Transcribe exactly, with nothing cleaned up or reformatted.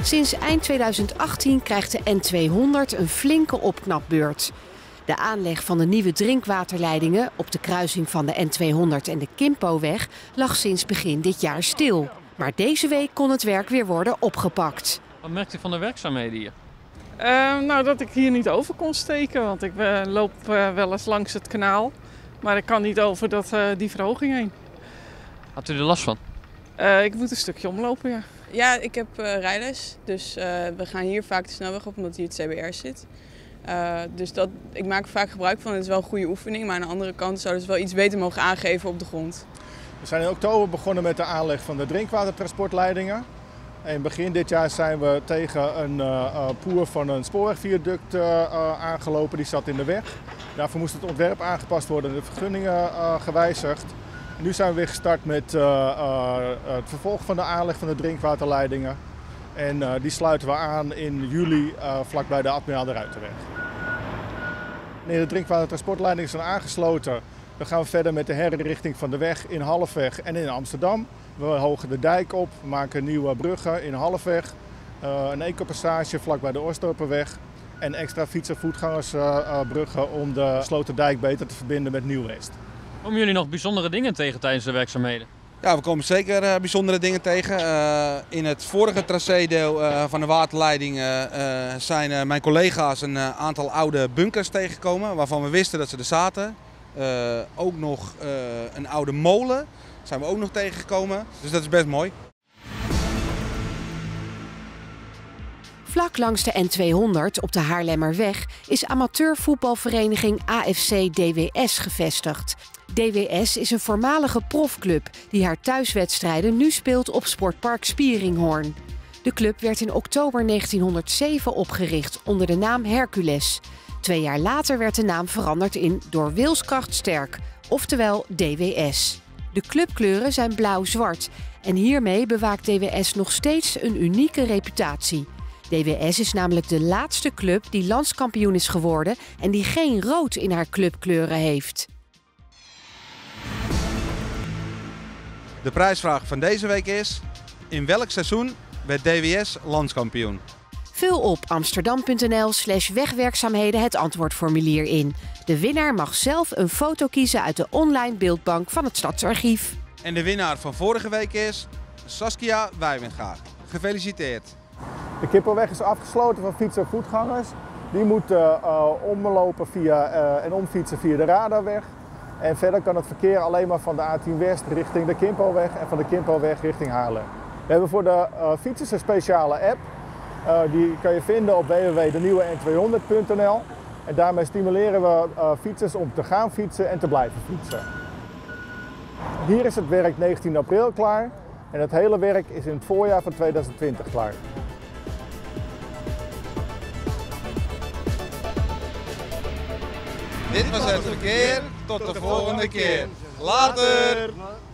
Sinds eind tweeduizend achttien krijgt de N tweehonderd een flinke opknapbeurt. De aanleg van de nieuwe drinkwaterleidingen op de kruising van de N tweehonderd en de Kimpoweg lag sinds begin dit jaar stil. Maar deze week kon het werk weer worden opgepakt. Wat merkt u van de werkzaamheden hier? Uh, nou, dat ik hier niet over kon steken, want ik uh, loop uh, wel eens langs het kanaal. Maar ik kan niet over dat, uh, die verhoging heen. Had u er last van? Uh, ik moet een stukje omlopen, ja. Ja, ik heb uh, rijles, dus uh, we gaan hier vaak de snelweg op omdat hier het C B R zit. Uh, dus dat, ik maak er vaak gebruik van, het is wel een goede oefening, maar aan de andere kant zouden ze wel iets beter mogen aangeven op de grond. We zijn in oktober begonnen met de aanleg van de drinkwatertransportleidingen. En begin dit jaar zijn we tegen een uh, poer van een spoorwegviaduct uh, uh, aangelopen, die zat in de weg. Daarvoor moest het ontwerp aangepast worden en de vergunningen uh, gewijzigd. Nu zijn we weer gestart met uh, uh, het vervolg van de aanleg van de drinkwaterleidingen. En uh, die sluiten we aan in juli uh, vlakbij de Admiraal de Ruiterweg. Wanneer de drinkwatertransportleidingen zijn aangesloten, dan gaan we verder met de herinrichting van de weg in Halfweg en in Amsterdam. We hogen de dijk op, we maken nieuwe bruggen in Halfweg, uh, een ecopassage vlakbij de Oostdorperweg en extra fiets- en voetgangersbruggen om de Sloterdijk beter te verbinden met Nieuw-West. Komen jullie nog bijzondere dingen tegen tijdens de werkzaamheden? Ja, we komen zeker uh, bijzondere dingen tegen. Uh, in het vorige tracédeel uh, van de waterleiding uh, uh, zijn uh, mijn collega's een uh, aantal oude bunkers tegengekomen waarvan we wisten dat ze er zaten. Uh, ook nog uh, een oude molen zijn we ook nog tegengekomen, dus dat is best mooi. Vlak langs de N tweehonderd op de Haarlemmerweg is amateurvoetbalvereniging A F C D W S gevestigd. D W S is een voormalige profclub die haar thuiswedstrijden nu speelt op Sportpark Spieringhoorn. De club werd in oktober negentienhonderdzeven opgericht onder de naam Hercules. Twee jaar later werd de naam veranderd in Door Wilskracht Sterk, oftewel D W S. De clubkleuren zijn blauw-zwart en hiermee bewaakt D W S nog steeds een unieke reputatie. D W S is namelijk de laatste club die landskampioen is geworden en die geen rood in haar clubkleuren heeft. De prijsvraag van deze week is: in welk seizoen werd D W S landskampioen? Vul op amsterdam punt n l slash wegwerkzaamheden het antwoordformulier in. De winnaar mag zelf een foto kiezen uit de online beeldbank van het Stadsarchief. En de winnaar van vorige week is Saskia Wijwenga. Gefeliciteerd! De Kimpoweg is afgesloten van fiets- en voetgangers. Die moeten uh, omlopen via, uh, en omfietsen via de Radarweg. En verder kan het verkeer alleen maar van de A tien West richting de Kimpoweg en van de Kimpoweg richting Haarlem. We hebben voor de uh, fietsers een speciale app. Uh, die kan je vinden op w w w punt de nieuwe n tweehonderd punt n l. En daarmee stimuleren we uh, fietsers om te gaan fietsen en te blijven fietsen. Hier is het werk negentien april klaar en het hele werk is in het voorjaar van tweeduizend twintig klaar. Dit was het verkeer, tot de volgende keer. Later!